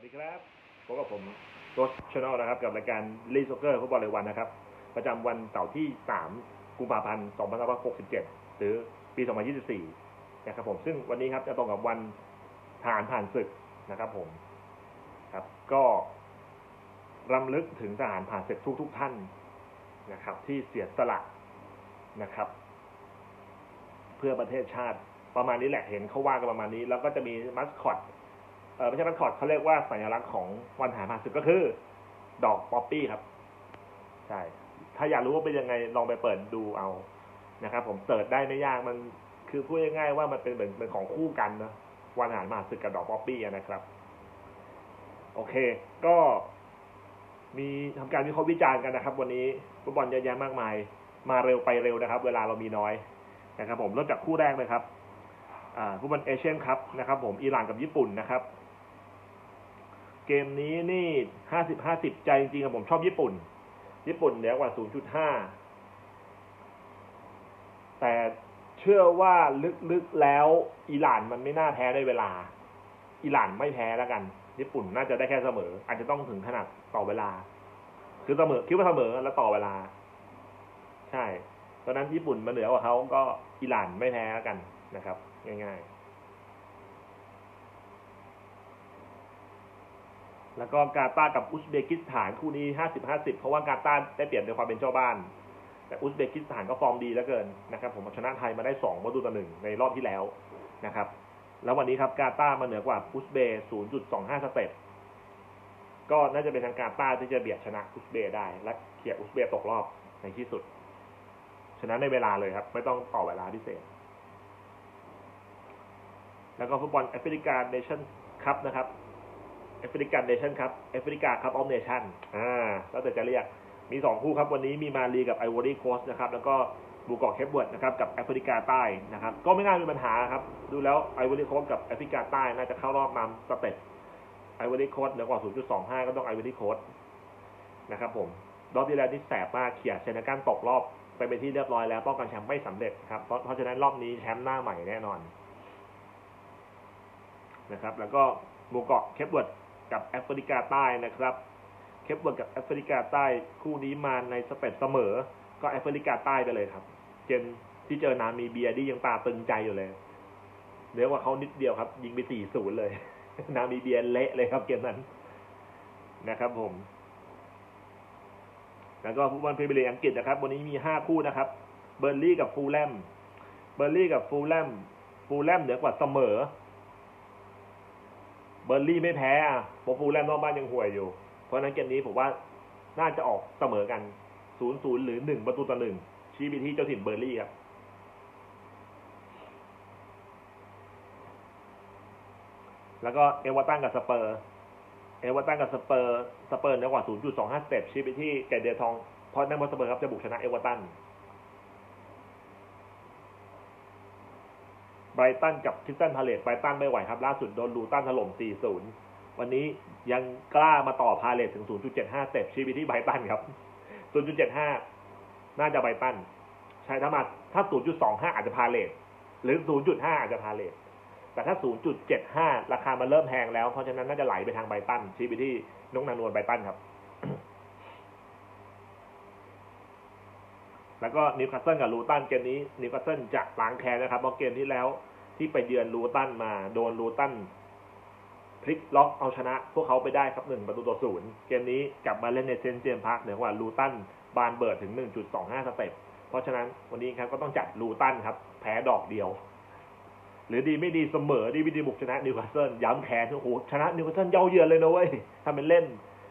ดีครับพบกับผมโรสชาแนลนะครับกับรายการลีซ็อกเกอร์ฟุตบอลรายวันนะครับประจำวันเสาร์ที่3กุมภาพันธ์2567หรือปี2024นะครับผมซึ่งวันนี้ครับจะตรงกับวันทหารผ่านศึกนะครับผมครับก็รำลึกถึงทหารผ่านศึกทุกท่านนะครับที่เสียสละนะครับเพื่อประเทศชาติประมาณนี้แหละเห็นเขาว่ากันประมาณนี้แล้วก็จะมีมัสคอตไม่ใช่มัสคอตเขาเรียกว่าสัญลักษณ์ของวันทหารผ่านศึกก็คือดอกป๊อปปี้ครับใช่ถ้าอยากรู้ว่าเป็นยังไงลองไปเปิดดูเอานะครับผมเสิร์ชได้ไม่ยากมันคือพูดง่ายๆว่ามันเป็นเหมือนเป็นของคู่กันนะวันทหารผ่านศึกกับดอกป๊อปปี้นะครับโอเคก็มีทำการวิเคราะห์วิจารณ์กันนะครับวันนี้ฟุตบอลเยอะแยะมากมายมาเร็วไปเร็วนะครับเวลาเรามีน้อยนะครับผมเริ่มจากคู่แรกเลยครับฟุตบอลเอเชียนคัพนะครับผมอิหร่านกับญี่ปุ่นนะครับเกมนี้นี่50-50ใจจริงๆครับผมชอบญี่ปุ่นเหนือกว่า 0.5 แต่เชื่อว่าลึกๆแล้วอิหร่านมันไม่น่าแพ้ได้เวลาอิหร่านไม่แพ้แล้วกันญี่ปุ่นน่าจะได้แค่เสมออาจจะต้องถึงขนาดต่อเวลาคือเสมอคิดว่าเสมอแล้วต่อเวลาใช่ตอนนั้นญี่ปุ่นมาเหนือกว่าเขาก็อิหร่านไม่แพ้แล้วกันนะครับง่ายๆแล้วก็กาตาร์กับอุซเบกิสถานคู่นี้50-50เพราะว่ากาตาร์ได้เปรียบในความเป็นเจ้าบ้านแต่อุซเบกิสถานก็ฟอร์มดีเหลือเกินนะครับผมชนะไทยมาได้2-1ในรอบที่แล้วนะครับแล้ววันนี้ครับกาตาร์มาเหนือกว่าอุซเบย์ 0.25 สเต็ปก็น่าจะเป็นทางกาตาร์ที่จะเบียดชนะอุซเบย์ได้และเขี่ยอุซเบย์ตกรอบในที่สุดชนะในเวลาเลยครับไม่ต้องต่อเวลาพิเศษแล้วก็ฟุตบอลแอฟริกาเนชั่นคัพนะครับแอฟริกันเนชั่นคัพแอฟริกาคัพออฟเนชั่นแล้วแต่จะเรียกมี2คู่ครับวันนี้มีมาลีกับไอวอรี่โคสต์นะครับแล้วก็บูกอกเคปเวิร์ดนะครับกับแอฟริกาใต้นะครับก็ไม่น่ามีปัญหาครับดูแล้วไอวอรี่โคสต์กับแอฟริกาใต้น่าจะเข้ารอบนำสเต็ปไอวอรี่โคสต์เหนือกว่า 0.25 ก็ต้องไอวอรี่โคสต์นะครับผมรอบที่แล้วนี่แสบมากเขี่ยเซเนกัลตกรอบไปเป็นที่เรียบร้อยแล้วป้องกันแชมป์ไม่สำเร็จครับเพราะฉะนั้นรอบนี้แชมป์หน้าใหม่แน่นอนนะครับแล้วก็บูกอกเคปเวิร์ดกับแอฟริกาใต้นะครับเคปเวิร์ดกับแอฟริกาใต้คู่นี้มาในสเต็ปเสมอก็แอฟริกาใต้ไปเลยครับเจนที่เจอนามีเบียที่ยังตาตึงใจอยู่เลยเรียกว่าเขานิดเดียวครับยิงไป 4-0 เลยนามีเบียเละเลยครับเกมนั้นนะครับผมแล้วก็ฟุตบอลพรีเมียร์ลีกอังกฤษนะครับวันนี้มี5คู่นะครับเบอร์นลี่กับฟูลแลมฟูลแลมเหนือกว่าเสมอเบอร์นลี่ไม่แพ้เพราะฟูลแลมนอกบ้านยังห่วยอยู่เพราะนั้นเกมนี้ผมว่าน่าจะออกเสมอกัน 0-0 หรือ1-1ชี้ไปที่เจ้าถิ่นเบอร์นลี่ครับแล้วก็เอเวอร์ตันกับสเปอร์เหนือกว่า 0.25 สเต็ปชี้ไปที่แก่เดียทองเพราะนั่นว่าสเปอร์ครับจะบุกชนะเอเวอร์ตันไบรตันกับคริสตัลพาเลซไบรตันไม่ไหวครับล่าสุดโดนลูตันถล่ม 4-0 วันนี้ยังกล้ามาต่อพาเลซถึง 0.75 สเต็ปชี้ไปที่ไบรตันครับ 0.75 น่าจะไบรตันใช่ถ้า 0.25 อาจจะพาเลซหรือ 0.5 อาจจะพาเลซแต่ถ้า 0.75 ราคามันเริ่มแพงแล้วเพราะฉะนั้นน่าจะไหลไปทางไบรตันชี้ไปที่น้องนางนวลไบรตันครับ แล้วก็นิวคาสเซิลกับลูตันเกมนี้นิวคาสเซิลจะล้างแค้นนะครับเพราะเกมที่แล้วที่ไปเยือนลูตันมาโดนลูตันพลิกล็อกเอาชนะพวกเขาไปได้ครับ1-0เกมนี้กลับมาเล่นในเซนต์เจมส์พาร์คเหนือกว่าลูตันบานเบิร์ดถึง 1.25 สเต็ปเพราะฉะนั้นวันนี้ครับก็ต้องจัดลูตันครับแพ้ดอกเดียวหรือดีไม่ดีเสมอดีไม่ดีบุกชนะนิวคาสเซิลย้ำแค้นโอ้โหชนะนิวคาสเซิลเย้าเยือนเลยนะเว้ยทำเป็นเล่น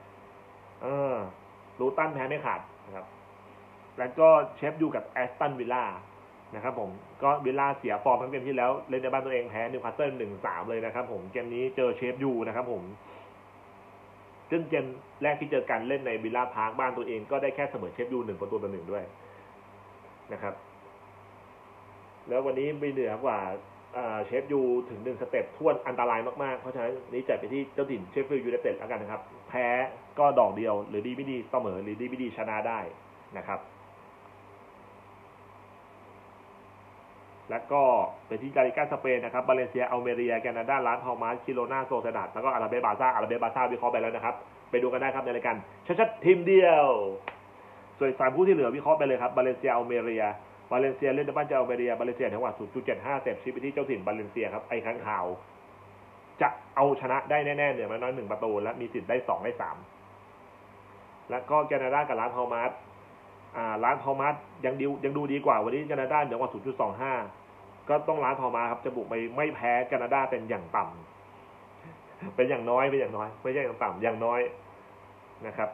ลูตันแพ้ไม่ขาดนะครับแล้วก็เชฟยูกับแอสตันวิลล่านะครับผมก็วิลล่าเสียฟอร์มทั้งเกมที่แล้วเล่นในบ้านตัวเองแพ้นิวคาสเซิล 1-3 เลยนะครับผมเกมนี้เจอเชฟยูนะครับผมซึ่งเกมแรกที่เจอกันเล่นในวิลล่าพาร์คบ้านตัวเองก็ได้แค่เสมอเชฟยู1-1ด้วยนะครับแล้ววันนี้ไม่เหนือกว่าเชฟยูถึง1 สเต็ปท่วนอันตรายมากๆเพราะฉะนั้นนี้จัดไปที่เจ้าถิ่นเชฟฟิลด์ยูไนเต็ดแล้วกันนะครับแพ้ก็ดอกเดียวหรือดีไม่ดีเสมอหรือดีไม่ดีชนะได้นะครับแล้วก็ไปที่ลาลิก้าสเปนนะครับบาเลนเซียอัลเมเรียแคนาดาลาสพาลมาสคิโรนาโซเซดาดแล้วก็อาราเบบาซ่าวิเคราะห์ไปแล้วนะครับไปดูกันได้ครับในรายการชัดๆทีมเดียวส่วน3คู่ที่เหลือวิเคราะห์ไปเลยครับบาเลนเซียอัลเมเรียเล่นในบ้านเจออัลเมเรียบาเลนเซียจังหวะ 0.75 เซฟชี้ไปที่เจ้าถิ่นบาเลนเซียครับไอ้ข้างข่าวจะเอาชนะได้แน่ๆเนี่ยมันน้อย1ประตูและมีสิทธิ์ได้2ได้3แล้วก็แคนาดากับลาสพาลมาสลาสพาลมาสยังดูดีกว่าวันนี้แคนาดาเหนือกว่า 0.25 ก็ต้องลาสพาลมาสครับจะบุกไปไม่แพ้แคนาดาเป็นอย่างต่ำเป็นอย่างน้อยไม่ใช่อย่างต่ำอย่างน้อยนะครับ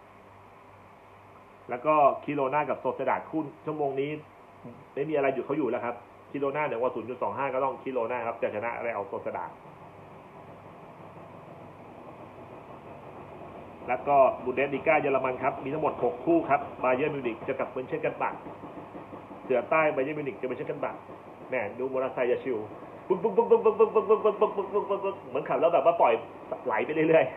แล้วก็คิโรนากับโซเซดาดคู่ชั่วโมงนี้ไม่มีอะไรหยุดเขาอยู่แล้วครับคิโรนาเหนือกว่า 0.25 ก็ต้องคิโรนาครับจะชนะอะไรเอาโซเซดาดแล้วก็บูเดสลิก้าเยอรมันครับมีทั้งหมด6คู่ครับบาเยิร์นมิวนิกจะกับเมนเชนกันบักเสือใต้บาเยิร์นมิวนิกจะเมนเชนกันบักแหมดูมอเตอร์ไซค์จะชิวปุ๊บเหมือนขับแล้วแบบว่าปล่อยไหลไปเรื่อย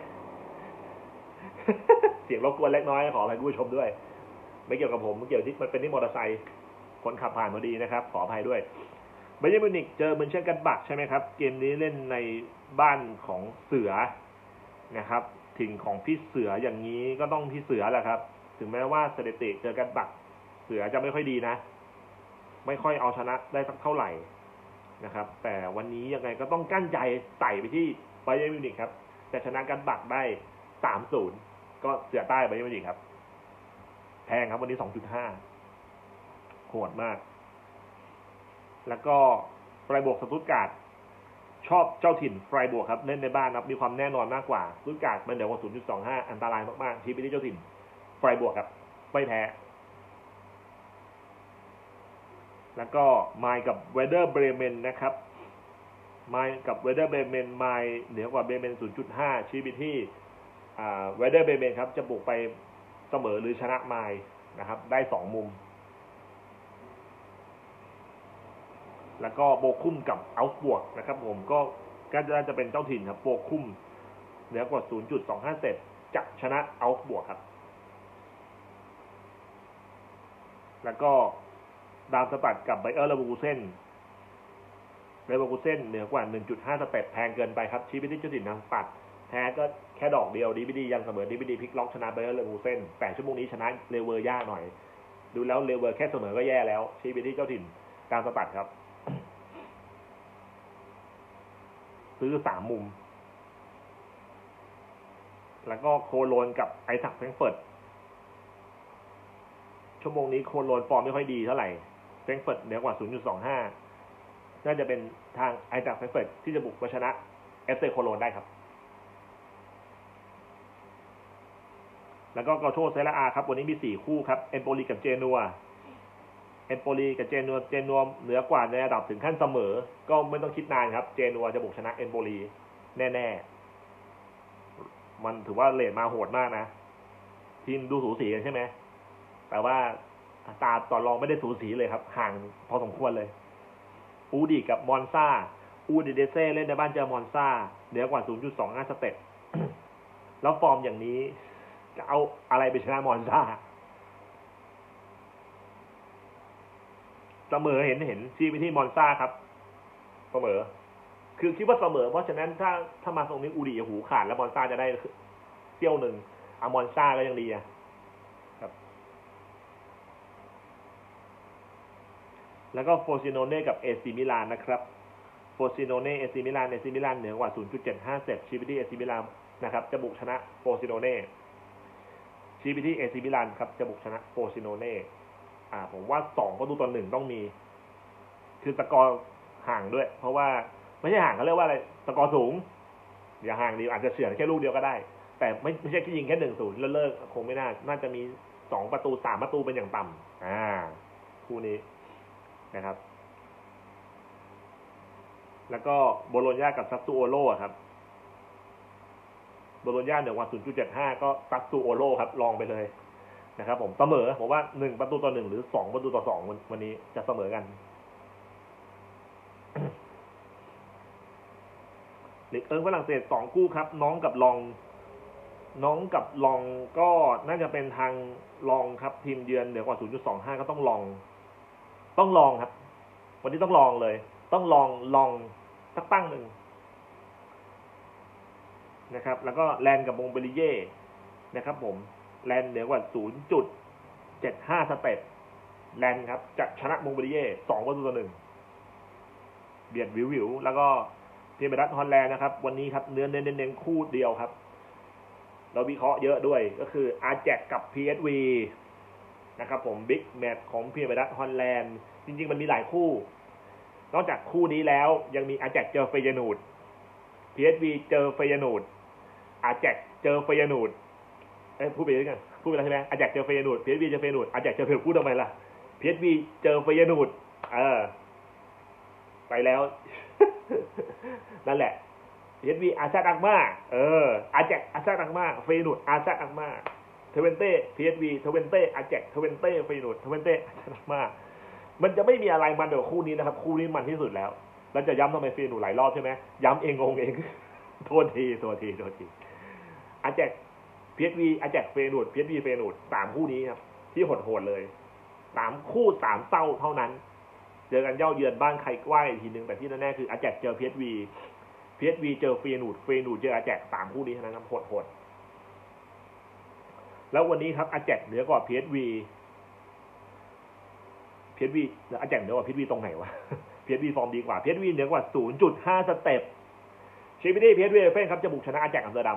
ๆเสียงรบกวนเล็กน้อยขออภัยคุณผู้ชมด้วยไม่เกี่ยวกับผมเกี่ยวที่มันเป็นที่มอเตอร์ไซค์คนขับผ่านพอดีนะครับขออภัยด้วยบาเยิร์นมิวนิกเจอเมนเชนกันบักใช่ไหมครับเกมนี้เล่นในบ้านของเสือนะครับถิ่นของพี่เสืออย่างนี้ก็ต้องพี่เสือแหละครับถึงแม้ว่าสถิติเจอกันบักเสือจะไม่ค่อยดีนะไม่ค่อยเอาชนะได้สักเท่าไหร่นะครับแต่วันนี้ยังไงก็ต้องกั้นใจใส่ไปที่บาเยิร์นมิวนิกครับจะชนะกันบักได้ 3-0 ก็เสือใต้บาเยิร์นมิวนิกครับแพงครับวันนี้ 2.5 โหดมากแล้วก็ไฟบวกสตุตการ์ดชอบเจ้าถิ่นไฟบวกครับเล่นในบ้านครับมีความแน่นอนมากกว่าสตุตการ์ดมันเดี๋ยวกว่า 0.25 อันตรายมากๆที่ไปที่เจ้าถิ่นไฟบวกครับไม่แพ้แล้วก็ไมล์กับเวเดอร์เบรเมนนะครับไมล์กับเวเดอร์เบรเมนไมล์เหนือกว่าเบรเมน 0.5 ชี้ไปที่เวเดอร์เบรเมนครับจะบุกไปเสมอหรือชนะไมล์นะครับได้2มุมแล้วก็โบคุ้มกับอัลส์บวกนะครับผมก็จะเป็นเจ้าถิ่นครับโบคุ้มเหนือกว่า 0.25 เซฟจะชนะอัลส์บวกครับแล้วก็ดามสตัดกับไบเออร์เลเวอร์คูเซ่นเหนือกว่า 1.5 สเต็ปแพงเกินไปครับชี้ไปที่เจ้าถิ่นดามสตัดแพ้ก็แค่ดอกเดียวดียังเสมอดีพลิกล็อกชนะไบเออร์เลเวอร์คูเซ่นแต่ชั่วโมงนี้ชนะเลเวอร์ยากหน่อยดูแล้วเลเวอร์แค่เสมอก็แย่แล้วชี้ไปที่เจ้าถิ่นดามสตัดครับซื้อ3มุมแล้วก็โคโลนกับไอซักแฟรงก์เฟิร์ตชั่วโมงนี้โคโลนฟอร์มไม่ค่อยดีเท่าไหร่แฟรงก์เฟิร์ตเหนือกว่า 0.25 น่าจะเป็นทางไอซักแฟรงก์เฟิร์ตที่จะบุกมาชนะเอฟซีโคโลนได้ครับแล้วก็กอโชเซราอาครับวันนี้มี4คู่ครับเอมโปลีกับเจนัวเหนือกว่าในระดับถึงขั้นเสมอก็ไม่ต้องคิดนานครับเจนัวจะบุกชนะเอมโปลีแน่ๆมันถือว่าเรทมาโหดมากนะทีมดูสูสีกันใช่ไหมแต่ว่าตาต่อรองไม่ได้สูสีเลยครับห่างพอสมควรเลยอูดิกับมอนซาอูดิเดเซ่เล่นในบ้านเจอมอนซาเหนือกว่า 0.25 สเต็ปแล้วฟอร์มอย่างนี้จะเอาอะไรไปชนะมอนซาเสมอเห็นชี้ไปที่มอนซาครับเสมอคือคิดว่าเสมอเพราะฉะนั้นถ้ามาตรงนี้อูดิหูขาดแล้วมอนซาจะได้เซี่ยวหนึ่งเอามอนซาก็ยังดีครับแล้วก็โฟซิโนเน่กับเอซีมิลานนะครับโฟซิโนเน่เอซีมิลานเหนือกว่า 0.75 เซฟชี้ไปที่เอซีมิลานนะครับจะบุกชนะโฟซิโนเน่ชี้ไปที่เอซีมิลานครับจะบุกชนะโฟซิโนเน่ผมว่า2-1ต้องมีคือสกอร์ห่างด้วยเพราะว่าไม่ใช่ห่างเขาเรียกว่าอะไรสกอร์สูงอย่าห่างดีอาจจะเฉือนแค่ลูกเดียวก็ได้แต่ไม่ใช่แค่ยิงแค่ 1-0 แล้วเลิกคงไม่น่าจะมี2 ประตู 3 ประตูเป็นอย่างต่ำคู่นี้นะครับแล้วก็โบโลญญากับซัสซูโอโร่ครับโบโลญญาเหนือกว่า 0.75 ก็ซัสซูโอโร่ครับลองไปเลยนะครับผมเสมอผมว่า1-1หรือ2-2วันนี้จะเสมอกันลีกฝรั่งเศส2คู่ครับน้องกับลองก็น่าจะเป็นทางลองครับทีมเยือนเหนือกว่า 0.25 ก็ต้องลองครับวันนี้ต้องลองเลย ต้องลองสักตั้งหนึ่งนะครับแล้วก็แลนกับมงเบลิเย่นะครับผมแลนเหนือกว่า 0.75 สเต็ปแลนครับจะชนะมงเบลิเย่2-1เบียดวิวแล้วก็เพียร์เมดัสฮอลแลนด์นะครับวันนี้ครับเนื้อเน้นคู่เดียวครับเราวิเคราะห์เยอะด้วยก็คืออาร์แจ็คกับ PSV นะครับผมบิ๊กแมตช์ของเพียร์เมดัสฮอลแลนด์จริงๆมันมีหลายคู่นอกจากคู่นี้แล้วยังมีอาร์แจ็คเจอเฟยนูด PSV เจอเฟยนูดอาร์แจ็คเจอเฟยนูดพูดไปด้วยกันพูดไปแล้วใช่ไหมอาร์แจ็คเจอเฟยนูด PSV เจอเฟยนูดอาร์แจ็คเจอเฟยนูดพูดทำไมล่ะ PSV เจอเฟยนูดไปแล้ว นั่นแหละ PSV อาร์ซาดักมาอาร์แจ็คอาร์ซาดักมาเฟยนูดอาร์ซาดักมาเทเวนเต้ PSV เทเวนเต้อาร์แจ็คเทเวนเต้เฟยนูดเทเวนเต้อาร์ซาดักมามันจะไม่มีอะไรมันเดี๋ยวคู่นี้นะครับคู่นี้มันที่สุดแล้วแล้วจะย้ำทำไมเฟยนูดหลายรอบใช่ไหมย้ำเองงงเอง โทษทีอาร์แจ็ค PSV อาร์แจ็คเฟยนูด PSV เฟยนูด3คู่นี้ครับที่โหดเลย3คู่3เศร้าเท่านั้นเจอกันเย่าเยือนบ้านใครกว้างอีกทีนึงแต่ที่แน่ๆคืออาร์แจ็คเจอ PSV เจอเฟยนูดเจออาร์แจ็ค3คู่นี้เท่านั้นครับโหดแล้ววันนี้ครับอาร์แจ็คเหนือกว่า PSV แล้วอาร์แจ็คเหนือกว่า PSV ตรงไหนวะ PSV ฟอร์มดีกว่า PSV เหนือกว่า 0.5 สเต็ปเชฟบี้ PSV เฟนครับจะบุกชนะอาร์แจ็คอัมสเตอร์ดัม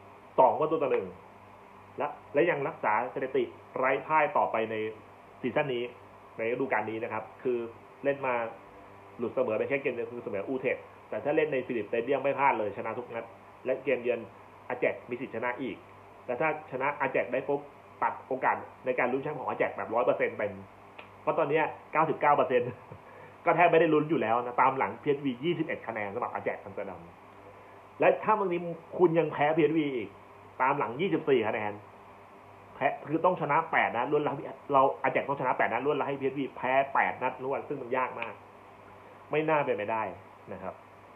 2-1และยังรักษาสถิติไร้พ่ายต่อไปในซีซั่นนี้ในฤดูกาลนี้นะครับคือเล่นมาหลุดเสมอไปแค่เกมเดียวคือเสมออูเทคแต่ถ้าเล่นในฟิลิปสเตเดียมไม่พลาดเลยชนะทุกนัดและเกมเยือนอาร์แจ็คมีสิทธิชนะอีกแต่ถ้าชนะอาร์แจ็คได้ปุ๊บตัดโอกาสในการลุ้นแชมป์ของอาร์แจ็คแบบ 100% เป็นเพราะตอนนี้ 99% ก็แทบไม่ได้ลุ้นอยู่แล้วนะตามหลัง PSV 21 คะแนนสำหรับอาร์แจ็คอัมสเตอร์ดัมและถ้าบางทีคุณยังแพ้ PSV อีกตามหลัง24 คะแนนแพ้คือต้องชนะ8นัดรวดเราอาร์แจ็คต้องชนะ8นัดรวดแล้วให้ PSV แพ้8นัดรวดซึ่งมันยากมากไม่น่าเป็นไปได้นะครับ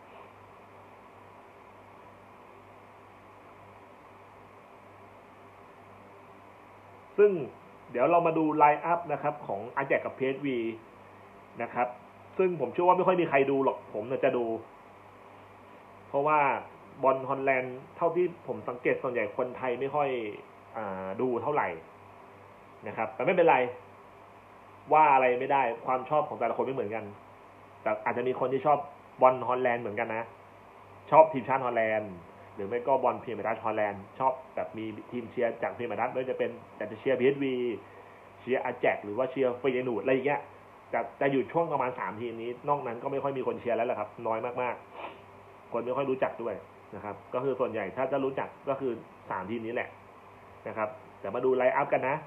ซึ่งเดี๋ยวเรามาดูไลน์อัพนะครับของอาร์แจ็คกับ PSV นะครับซึ่งผมเชื่อว่าไม่ค่อยมีใครดูหรอกผมจะดูเพราะว่าบอลฮอลแลนด์เท่าที่ผมสังเกตส่วนใหญ่คนไทยไม่ค่อยดูเท่าไหร่นะครับแต่ไม่เป็นไรว่าอะไรไม่ได้ความชอบของแต่ละคนไม่เหมือนกันแต่อาจจะมีคนที่ชอบบอลฮอลแลนด์เหมือนกันนะชอบทีมชาติฮอลแลนด์หรือไม่ก็บอลพรีเมียร์ลีกฮอลแลนด์ชอบแบบมีทีมเชียร์จากพรีเมียร์ลีกไม่ว่าจะเป็นแต่จะเชียร์ PSV เชียร์อาร์แจ็คหรือว่าเชียร์เฟยนูดอะไรอย่างเงี้ยจะอยู่ช่วงประมาณ3ทีมนี้นอกนั้นก็ไม่ค่อยมีคนเชียร์แล้วแหละครับน้อยมากๆคนไม่ค่อยรู้จักด้วยนะครับก็คือส่วนใหญ่ถ้าจะรู้จักก็คือ3ทีมนี้แหละนะครับแต่มาดูไลน์อัพกันนะ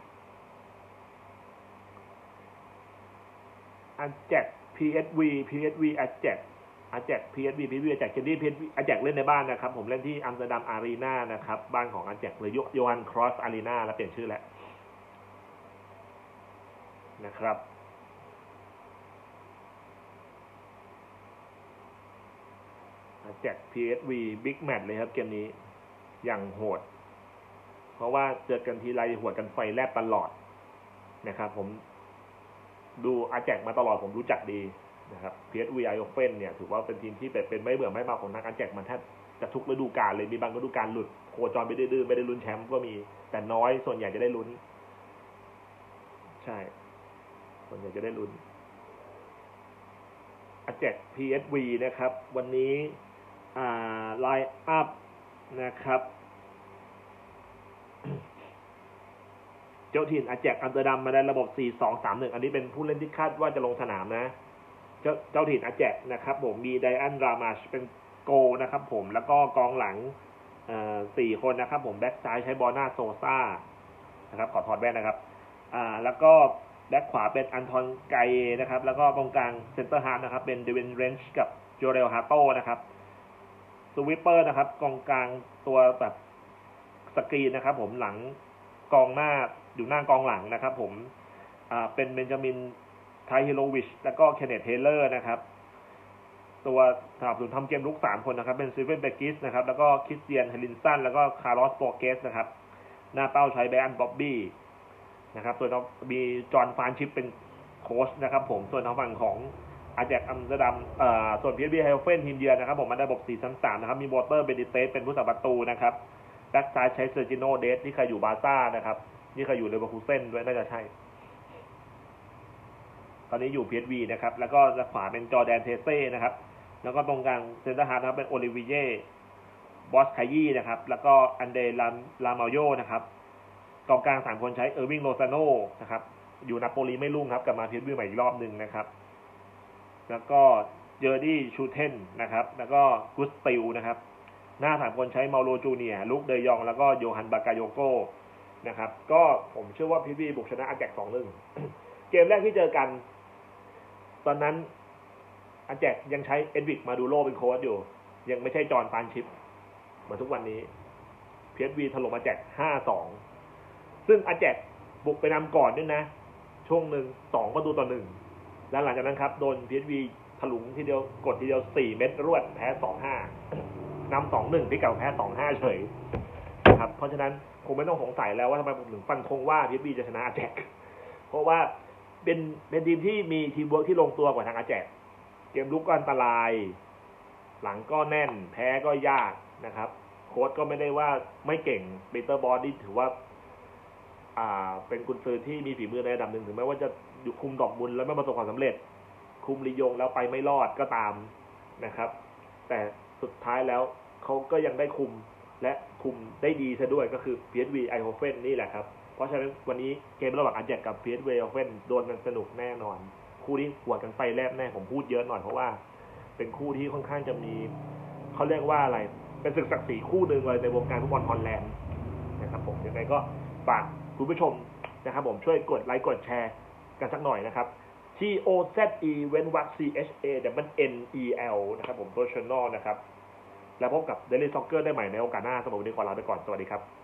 อาร์แจ็ค PSV อาร์แจ็ค PSV อาร์แจ็คเกมที่ PSV อาร์แจ็คเล่นในบ้านนะครับผมเล่นที่อัมสเตอร์ดัมอารีนานะครับบ้านของอาร์แจ็คเลยโยฮันครอสอารีนาแล้วเปลี่ยนชื่อแล้วนะครับอาร์แจ็ค PSV บิ๊กแมตช์เลยครับเกมนี้อย่างโหดเพราะว่าเจอกันทีไรหัวกันไฟแลบตลอดนะครับผมดูอาร์แจ็คมาตลอดผมรู้จักดีนะครับ PSV ไอโอเฟนเนี่ยถือว่าเป็นทีมที่เป็นไม่เบื่อไม่เมาของนักอาร์แจ็คมันแทบจะทุกฤดูกาลเลยมีบางฤดูกาลหลุดโคจรไปดื้อไม่ได้ลุ้นแชมป์ก็มีแต่น้อยส่วนใหญ่จะได้ลุ้นใช่ส่วนใหญ่จะได้ลุ้นอาร์แจ็ค PSV นะครับวันนี้ไลน์อัพนะครับเจ้าถิ่นอาร์แจ็คอัมสเตอร์ดัมมาในระบบ 4-2-3-1 อันนี้เป็นผู้เล่นที่คาดว่าจะลงสนามนะเจ้าถิ่นอาร์แจ็คนะครับผมมีไดอันรามาชเป็นโกนะครับผมแล้วก็กองหลัง4 คนนะครับผมแบ็คซ้ายใช้บอน่าโซซ่านะครับขอถอดแว่นนะครับแล้วก็แบ็คขวาเป็นอันทอนไกนะครับแล้วก็กองกลางเซนเตอร์ฮาร์ฟนะครับเป็นเดวินเรนช์กับโจเรลฮาโต้นะครับสวิปเปอร์นะครับกองกลางตัวแบบสกรีนนะครับผมหลังกองหน้าอยู่หน้ากองหลังนะครับผมเป็นเบนจามินไทฮิโลวิชแล้วก็เคนเนธเทเลอร์นะครับตัวสนับสนุนทำเกมลุก3 คนนะครับเป็นซีเวนเบกิสนะครับแล้วก็คริสเตียนเฮลินสันแล้วก็คาร์ลอสโปเกสนะครับหน้าเป้าใช้ไบรอันบ๊อบบี้นะครับส่วนมีจอห์นฟานชิปเป็นโค้ชนะครับผมส่วนทางฝั่งของอาแจกอัมสเตอร์ดัมส่วน PSV ไฮโอเฟนทีมเยือนนะครับผมมาได้ระบบ 4-3-3 นะครับมีวอเตอร์เบนิเตสเป็นผู้สับประตูนะครับแบ็กซ้ายใช้เซอร์จิโนเดสที่เคยอยู่บาร์ซ่านะครับนี่เคยอยู่เลเวอร์คูเซ่นด้วยน่าจะใช่ตอนนี้อยู่ PSV นะครับแล้วก็ขวาเป็นจอร์แดนเทเซ่นะครับแล้วก็ตรงกลางเซนเตอร์ฮาร์ฟนะครับเป็นโอลิเวียบอสไคยี่นะครับแล้วก็อันเดลามาโยนะครับกองกลาง3คนใช้เออร์วิงโรซาโนนะครับอยู่นาโปลีไม่รุ่งครับกลับมา PSV ใหม่อีกรอบนึงนะครับแล้วก็เจอร์ดี้ชูเทนนะครับแล้วก็กุสติลนะครับหน้า3คนใช้เมาโลจูเนียลุกเดยองแล้วก็โยฮันบากาโยโกนะครับก็ผมเชื่อว่า PSV บุกชนะอาแจก 2-1 เกมแรกที่เจอกันตอนนั้นอาแจกยังใช้เอ็ดวิกมาดูโรเป็นโค้ชอยู่ยังไม่ใช่จอห์นฟานชิปเหมือนทุกวันนี้ PSV ถล่มอาแจก 5-2 ซึ่งอาแจกบุกไปนำก่อนด้วยนะช่วงหนึ่ง2-1แล้วหลังจากนั้นครับโดน PSV ถลุงทีเดียวกดทีเดียว4 เม็ดรวดแพ้ 2-5 นำ 2-1 ที่เก่าแพ้ 2-5 เฉยนะครับเพราะฉะนั้นคงไม่ต้องสงสัยแล้วว่าทำไมผมถึงฟันธงว่า PSV จะชนะอาแจกเพราะว่าเป็นทีมที่มีทีมเวิร์กที่ลงตัวกว่าทางอาแจกเกมลุกก็อันตรายหลังก็แน่นแพ้ก็ยากนะครับโค้ชก็ไม่ได้ว่าไม่เก่งปีเตอร์บอสนี่ถือว่าเป็นกุนซือที่มีฝีมือในระดับหนึ่งถึงแม้ว่าจะอยู่คุมดอกบุญแล้วไม่ประสบความสำเร็จคุมลียงแล้วไปไม่รอดก็ตามนะครับแต่สุดท้ายแล้วเขาก็ยังได้คุมและคุมได้ดีซะด้วยก็คือ PSV ไอโฮเฟนนี่แหละครับเพราะฉะนั้นวันนี้เกมระหว่างอาแจกกับ PSV ไอโฮเฟนโดนกันสนุกแน่นอนคู่นี้หัวกันไฟแลบแน่ผมพูดเยอะหน่อยเพราะว่าเป็นคู่ที่ค่อนข้างจะมีเขาเรียกว่าอะไรเป็นศึกศักดิ์ศรีคู่หนึ่งเลยในวงการฟุตบอลฮอลแลนด์นะครับผมยังไงก็ฝากคุณผู้ชมนะครับผมช่วยกดไลค์กดแชร์กันสักหน่อยนะครับที่ OZE เว้นวรรค CHA NEL นะครับผมตัวช channel นะครับแล้วพบกับ Daily Soccer ได้ใหม่ในโอกาสหน้าสำหรับวันนี้ขอลาไปก่อนสวัสดีครับ